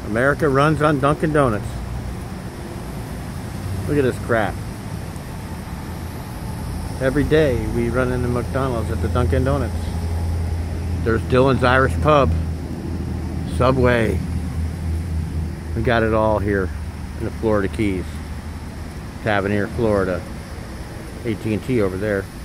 America runs on Dunkin' Donuts. Look at this crap. Every day we run into McDonald's at the Dunkin' Donuts. There's Dylan's Irish Pub, Subway. We got it all here in the Florida Keys. Tavernier, Florida. AT&T over there.